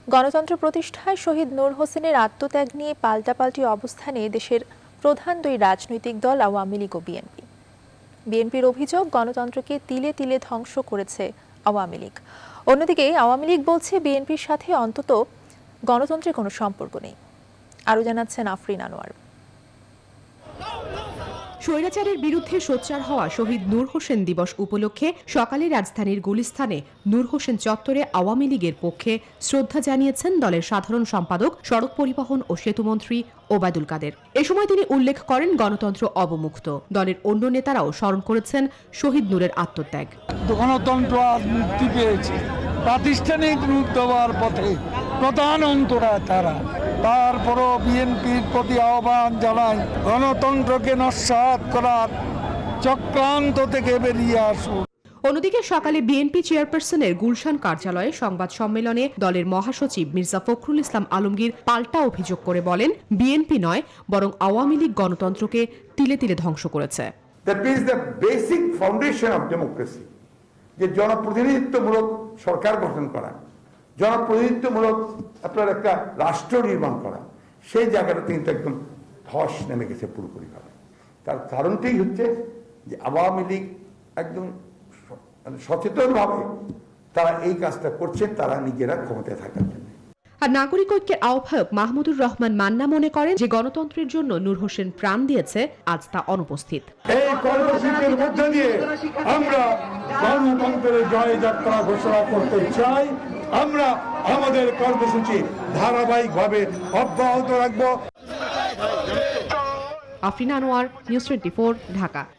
গণতন্ত্র প্রতিষ্ঠায় শহীদ নূর হোসেনের আত্মত্যাগ নিয়ে পাল্টাপাল্টি অবস্থানে দেশের প্রধান দুই রাজনৈতিক দল আওয়ামী লীগ ও বিএনপি। বিএনপির অভিযোগ, গণতন্ত্রকে তিলে তিলে ধ্বংস করেছে আওয়ামী লীগ। অন্যদিকে আওয়ামী লীগ বলছে বিএনপির সাথে অন্তত গণতন্ত্রের কোনো সম্পর্ক নেই। আরও জানাচ্ছেন আফরিন আনোয়ার। স্বৈরাচারের বিরুদ্ধে সোচ্চার হওয়া শহীদ নূর হোসেন দিবস উপলক্ষে সকালে রাজধানীর গুলিস্তানে নূর হোসেন চত্বরে আওয়ামী লীগের পক্ষে শ্রদ্ধা জানিয়েছেন দলের সাধারণ সম্পাদক, সড়ক পরিবহন ও সেতুমন্ত্রী ওবায়দুল কাদের। এ সময় তিনি উল্লেখ করেন, গণতন্ত্র অবমুক্ত। দলের অন্য নেতারাও স্মরণ করেছেন শহীদ নূরের আত্মত্যাগ। গণতন্ত্র আজ মুক্তি পেয়েছে, প্রাতিষ্ঠানিক রূপ দেওয়ার পথে প্রধান অন্তরা তারা। তারপরও বিএনপির প্রতি আহ্বান জানাই, গণতন্ত্রকে নস্যাৎ করার চক্রান্ত থেকে বেরিয়ে আসুন। অন্যদিকে সকালে বিএনপি চেয়ারপারসনের গুলশান কার্যালয়ে সংবাদ সম্মেলনে দলের মহাসচিব মির্জা ফখরুল ইসলাম আলমগীর পাল্টা অভিযোগ করে বলেন, বিএনপি নয় বরং আওয়ামী লীগ গণতন্ত্রকে তিলে তিলে ধ্বংস করেছে। That is the basic foundation of democracy, যে জনপ্রতিনিধিত্বমূলক সরকার গঠন করা, জনপ্রতিনিধিত্বমূলক আপনার একটা রাষ্ট্র নির্মাণ করা, সেই জায়গাটা কিন্তু একদম ধস নেমে গেছে পুরোপুরিভাবে। তার কারণটাই হচ্ছে যে আওয়ামী লীগ একদম সচেতনভাবে তারা এই কাজটা করছে, তারা নিজেরা ক্ষমতায় থাকার জন্য। আর নাগরিক ঐক্যের আহ্বায়ক মাহমুদুর রহমান মান্না মনে করেন যে গণতন্ত্রের জন্য নূর হোসেন প্রাণ দিয়েছে, আজ তা অনুপস্থিত। এই কর্মসূচির মধ্য দিয়ে আমরা গণতন্ত্রের জয়যাত্রা ঘোষণা করতে চাই। আমরা আমাদের কর্মসূচি ধারাবাহিকভাবে অব্যাহত রাখব। আফরিন আনোয়ার, নিউজ 24, ঢাকা।